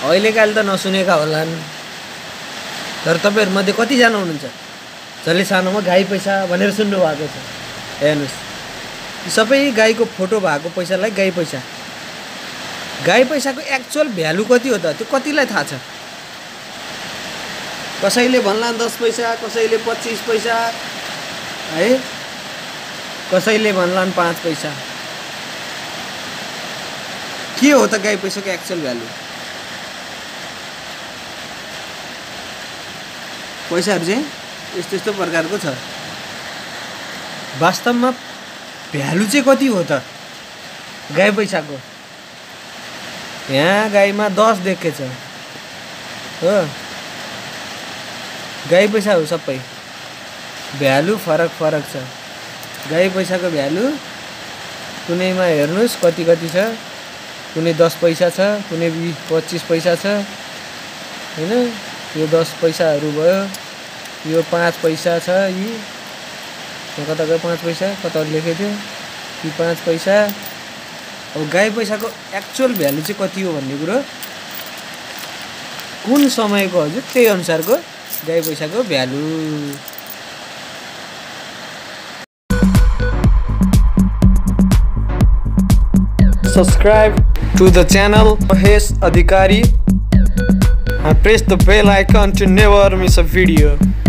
अहिलेकाले त नसुनेका होलान्, तर तपाईहरुमध्ये कति जना हुनुहुन्छ जसले सानोमा गाई पैसा भनेर सुन्नु भएको छ? हेर्नुस्, यी सबै गाईको फोटो भएको पैसालाई गाई पैसा। गाई पैसाको एक्चुअल भ्यालु कति हो त? त्यो कतिलाई थाहा छ? कसैले भन्लान् 10 पैसा, कसैले 25 पैसा है, कसैले भन्लान् 5 पैसा। के हो त गाई पैसाको एक्चुअल भ्यालु? पैसाहरु चाहिँ यस्तो यस्तो प्रकारको छ। वास्तवमा भ्यालु चाहिँ कति हो त गाई पैसाको? यहाँ गाईमा 10 देखेछ हो। गाई पैसा हो सबै। भ्यालु फरक फरक छ। गाई पैसाको भ्यालु कुनैमा हेर्नुस् कति कति छ। कुनै 10 पैसा छ, कुनै 25 पैसा छ हैन। यो 10 पैसाहरु भयो, यो 5 पैसा छ। यी कता गयो 5 पैसा? कता लेखेको थियो? यी 5 पैसा। अब गाई पैसाको एक्चुअल भ्यालु चाहिँ कति हो भन्ने कुरो कुन समयको हजुर त्यही अनुसारको गाई पैसाको value. Subscribe to the channel Mahesh Adhikari and press the bell icon to never miss a video.